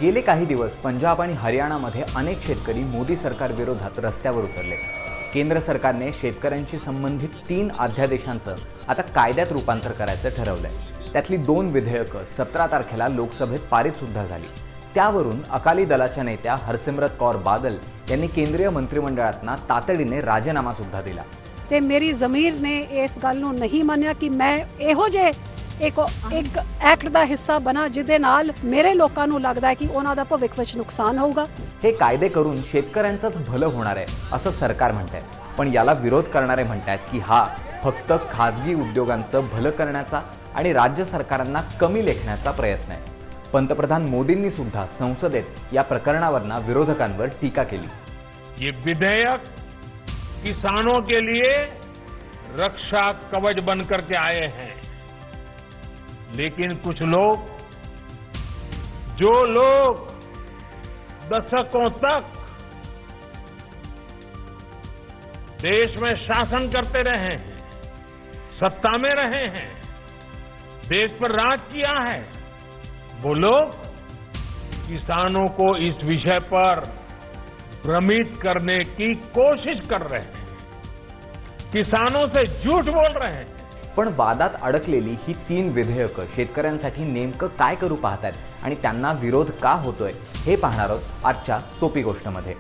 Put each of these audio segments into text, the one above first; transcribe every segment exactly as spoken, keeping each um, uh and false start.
गेले काही दिवस पंजाब आणि हरियाणामध्ये अनेक शेतकरी मोदी सरकार विरोधात रस्त्यावर उतरले। केंद्र सरकारने शेतकऱ्यांशी संबंधित तीन अध्यादेशांचं आता कायद्यात रूपांतर करायचं ठरवलंय। त्यातली दोन विधेयकं सतरा तारखेला लोकसभेत पारित सुद्धा झाली। त्यावरून अकाली दलाच्या नेत्या हरसिमरत कौर बादल यांनी केंद्रीय मंत्रिमंडळातना तातडीने राजीनामा सुद्धा दिला। ते मेरी ज़मीर ने इस गल नूं नहीं मानिया कि मैं एहो जे एक एक एक्ट दा हिस्सा बना जिदे नाल मेरे लोकां नूं लगदा है कि उन्हां दा भविष्य विच नुकसान होऊगा। हे कायदे करून शेतकऱ्यांचंच भलं होणार आहे असं सरकार म्हणतंय, पण याला विरोध करणारे म्हणतात की हा फक्त खाजगी उद्योगांचं भलं करण्याचा आणि राज्य सरकारांना कमी लेखण्याचा प्रयत्न आहे। पंतप्रधान मोदींनी सुद्धा संसदेत या प्रकरणावरना विरोधकांवर टीका केली। ये विधेयक किसानों के लिए रक्षा कवच बनकर के आए हैं, लेकिन कुछ लोग जो लोग दशकों तक देश में शासन करते रहे हैं, सत्ता में रहे हैं, देश पर राज किया है, वो लोग किसानों को इस विषय पर भ्रमित करने की कोशिश कर रहे हैं, किसानों से झूठ बोल रहे हैं। पण वादात अडकलेली ही तीन विधेयकं शेतकऱ्यांसाठी नेमकं काय करू पाहतात आणि त्यांना विरोध का होतोय हे पाहणार आहोत आजच्या सोपी गोष्टमध्ये।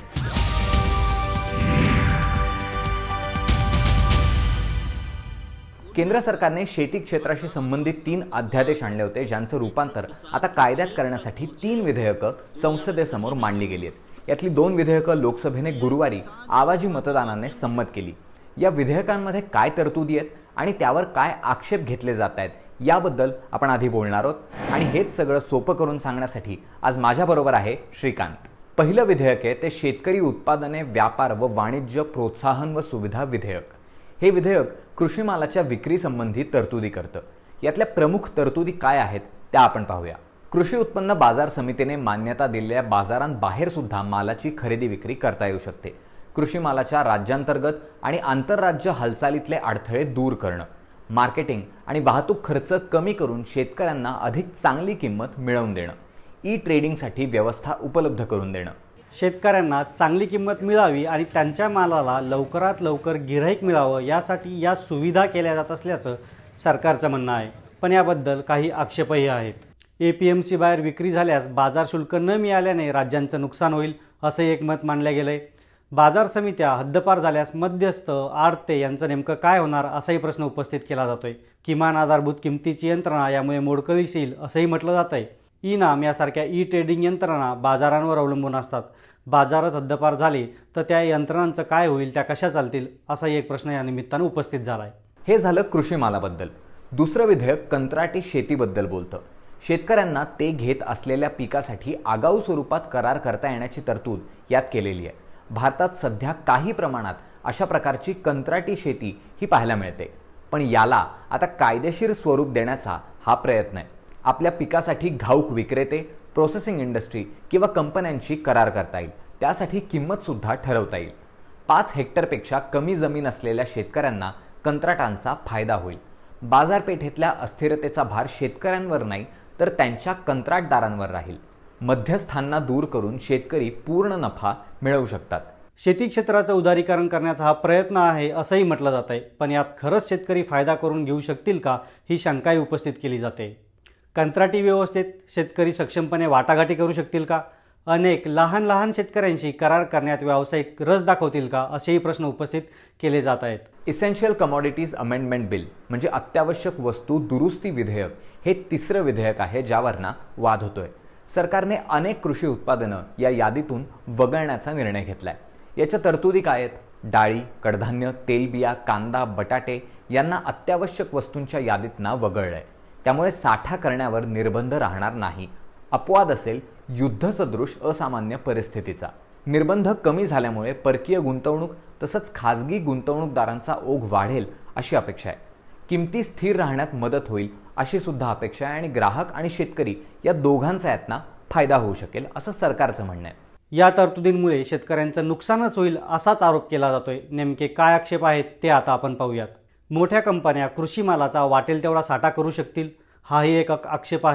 केंद्र सरकारने शेती क्षेत्राशी संबंधित तीन अध्यादेश आणले होते, ज्यांचं रूपांतर आता कायद्यात करण्यासाठी तीन विधेयकं संसदेसमोर मांडली गेली आहेत। यातली दोन विधेयकं लोकसभेने गुरुवारी आवाजी मतदानाने संमत केली। या विधेयकांमध्ये काय तरतुदी आहेत आणि त्यावर काय आक्षेप घेतले जात आहेत याबद्दल आपण आधी बोलणार आहोत आणि हेच सगळं सोपं करून सांगण्यासाठी आज माझ्याबरोबर आहे श्रीकांत। पहिलं विधेयक आहे ते शेतकरी उत्पादने व्यापार व वाणिज्य प्रोत्साहन व सुविधा विधेयक। हे विधेयक कृषी मालाच्या विक्री संबंधी तरतुदी करतं। यातल्या प्रमुख तरतुदी काय आहेत त्या आपण पाहूया। कृषी उत्पन्न बाजार समितीने मान्यता दिलेल्या बाजारांबाहेर सुद्धा मालाची खरेदी विक्री करता येऊ शकते। कृषी मालाच्या राज्यांतर्गत आणि आंतरराज्य हालचालीतले अडथळे दूर करणं, मार्केटिंग आणि वाहतूक खर्च कमी करून शेतकऱ्यांना अधिक चांगली किंमत मिळवून देणं, ई ट्रेडिंगसाठी व्यवस्था उपलब्ध करून देणं, शेतकऱ्यांना चांगली किंमत मिळावी आणि त्यांच्या मालाला लवकरात लवकर गिऱ्हाईक मिळावं यासाठी या सुविधा केल्या जात असल्याचं सरकारचं म्हणणं आहे। पण याबद्दल काही आक्षेपही आहेत। एपीएमसी बाहेर विक्री झाल्यास बाजार शुल्क न मिळाल्याने राज्यांचं नुकसान होईल असं एक मत मांडलं गेलंय। बाजार समित्या हद्दपार झाल्यास मध्यस्थ आडते यांचं नेमकं काय होणार असाही प्रश्न उपस्थित केला जातोय। किमान आधारभूत किमतीची यंत्रणा यामुळे मोडकळीस येईल असंही म्हटलं जातंय। ई नाम यासारख्या ई ट्रेडिंग यंत्रणा बाजारांवर अवलंबून असतात। बाजारच हद्दपार झाले तर त्या यंत्रणांचं काय होईल, त्या कशा चालतील असाही एक प्रश्न या निमित्तानं उपस्थित झालाय। हे झालं कृषी मालाबद्दल। दुसरं विधेयक कंत्राटी शेतीबद्दल बोलतं। शेतकऱ्यांना ते घेत असलेल्या पिकासाठी आगाऊ स्वरूपात करार करता येण्याची तरतूद यात केलेली आहे। भारतात सध्या काही प्रमाणात अशा प्रकारची कंत्राटी शेती ही पाहायला मिळते, पण याला आता कायदेशीर स्वरूप देण्याचा हा प्रयत्न आहे। आपल्या पिकासाठी घाऊक विक्रेते, प्रोसेसिंग इंडस्ट्री किंवा कंपन्यांची करार करता येईल, त्यासाठी किंमत सुद्धा ठरवता येईल। पाच हेक्टरपेक्षा कमी जमीन असलेल्या शेतकऱ्यांना कंत्राटांचा फायदा होईल। बाजारपेठेतल्या अस्थिरतेचा भार शेतकऱ्यांवर नाही तर त्यांच्या कंत्राटदारांवर राहील। मध्यस्थांना दूर करून शेतकरी पूर्ण नफा मिळवू शकतात। शेती क्षेत्राचं उदारीकरण करण्याचा हा प्रयत्न आहे असंही म्हटलं जात आहे, पण यात खरंच शेतकरी फायदा करून घेऊ शकतील का ही शंकाही उपस्थित केली जाते। कंत्राटी व्यवस्थेत शेतकरी सक्षमपणे वाटाघाटी करू शकतील का? अनेक लहान लहान शेतकऱ्यांशी करार करण्यात व्यावसायिक रस दाखवतील का असेही प्रश्न उपस्थित केले जात आहेत। इसेन्शियल कमॉडिटीज अमेंडमेंट बिल म्हणजे अत्यावश्यक वस्तू दुरुस्ती विधेयक हे तिसरं विधेयक आहे ज्यावरना वाद होतोय। सरकारने अनेक कृषी उत्पादनं या यादीतून वगळण्याचा निर्णय घेतलाय। याच्या तरतुदी काय आहेत? डाळी, कडधान्य, तेलबिया, कांदा, बटाटे यांना अत्यावश्यक वस्तूंच्या यादीतना वगळलंय। त्यामुळे साठा करण्यावर निर्बंध राहणार नाही। अपवाद असेल युद्धसदृश असामान्य परिस्थितीचा। निर्बंध कमी झाल्यामुळे परकीय गुंतवणूक तसंच खाजगी गुंतवणूकदारांचा ओघ वाढेल अशी अपेक्षा आहे। किमती स्थिर राहण्यात मदत होईल अशी सुद्धा अपेक्षा आहे आणि ग्राहक आणि शेतकरी या दोघांचा यातना फायदा होऊ शकेल असं सरकारचं म्हणणं आहे। या तरतुदींमुळे शेतकऱ्यांचं नुकसानच होईल असाच आरोप केला जातोय। नेमके काय आक्षेप आहेत ते आता आपण पाहूयात। मोठ्या कंपन्या कृषी मालाचा वाटेल तेवढा साठा करू शकतील, हाही एक आक्षेप आहे।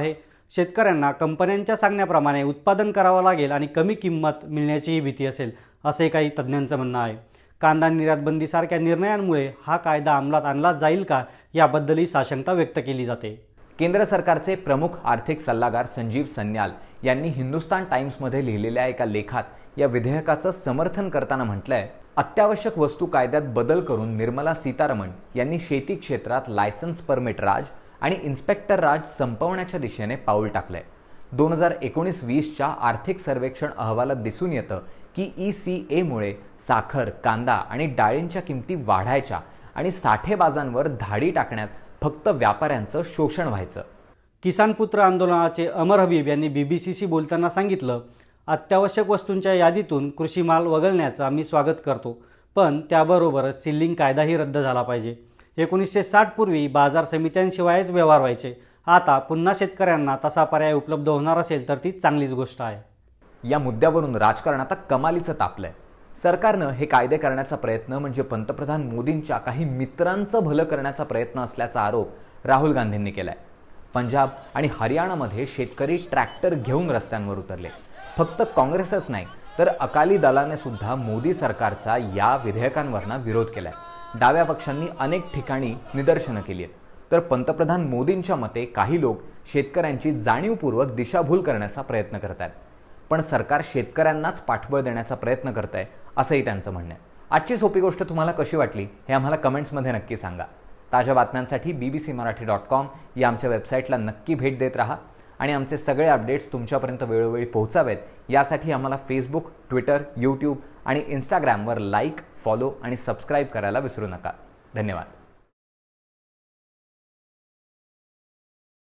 शेतकऱ्यांना कंपन्यांच्या सांगण्याप्रमाणे उत्पादन करावं लागेल आणि कमी किंमत मिळण्याचीही भीती असेल, असे काही तज्ज्ञांचं म्हणणं आहे. कांदा निर्यात बंदीसारख्या निर्णयांमुळे हा कायदा अंमलात आणला जाईल का, याबद्दलही साशंकता व्यक्त केली जाते. केंद्र सरकारचे प्रमुख आर्थिक सल्लागार संजीव सन्याल यांनी हिंदुस्तान टाइम्समध्ये लिहिलेल्या एका लेखात या विधेयकाचं समर्थन करताना म्हटलंय, अत्यावश्यक वस्तू कायद्यात बदल करून निर्मला सीतारमण यांनी शेती क्षेत्रात लायसन्स परमिट राज आणि इन्स्पेक्टर राज संपवण्याच्या दिशेने पाऊल टाकलंय. दोन हजार एकोणीस वीसच्या आर्थिक सर्वेक्षण अहवालात दिसून येतं की ई सी एमुळे साखर, कांदा आणि डाळींच्या किमती वाढायच्या आणि साठेबाजांवर धाडी टाकण्यात फक्त व्यापाऱ्यांचं शोषण व्हायचं. किसान पुत्र आंदोलनाचे अमर हबीब यांनी बीबीसीशी बोलताना सांगितलं, अत्यावश्यक वस्तूंच्या यादीतून कृषी माल वगळण्याचं आम्ही स्वागत करतो, पण त्याबरोबरच सिलिंग कायदाही रद्द झाला पाहिजे. एकोणीसशे साठ पूर्वी बाजार समित्यांशिवायच व्यवहार व्हायचे. आता पुन्हा शेतकऱ्यांना तसा पर्याय उपलब्ध होणार असेल तर ती चांगलीच गोष्ट आहे. या मुद्द्यावरून राजकारण आता कमालीचं तापलंय. सरकारनं हे कायदे करण्याचा प्रयत्न म्हणजे पंतप्रधान मोदींच्या काही मित्रांचं भलं करण्याचा प्रयत्न असल्याचा आरोप राहुल गांधींनी केलाय. पंजाब आणि हरियाणामध्ये शेतकरी ट्रॅक्टर घेऊन रस्त्यांवर उतरले. फक्त काँग्रेसच नाही तर अकाली दलाने सुद्धा मोदी सरकारचा या विधेयकांवरना विरोध केलाय. डाव्या पक्षांनी अनेक ठिकाणी निदर्शनं केली आहेत. तर पंतप्रधान मोदींच्या मते काही लोक शेतकऱ्यांची जाणीवपूर्वक दिशाभूल करण्याचा प्रयत्न करत आहेत. पण सरकार शेतकऱ्यांनाच पाठबळ देण्याचा प्रयत्न करत आहे, असंही त्यांचं म्हणणं आहे. आजची सोपी गोष्ट तुम्हाला कशी वाटली हे आम्हाला कमेंट्समध्ये नक्की सांगा. ताज्या बातम्यांसाठी B B C Marathi dot com या आमच्या वेबसाईटला नक्की भेट देत राहा आणि आमचे सगळे अपडेट्स तुमच्यापर्यंत वेळोवेळी पोहोचावेत यासाठी आम्हाला फेसबुक, ट्विटर, यूट्यूब आणि इंस्टाग्रामवर लाईक, फॉलो आणि सबस्क्राईब करायला विसरू नका. धन्यवाद.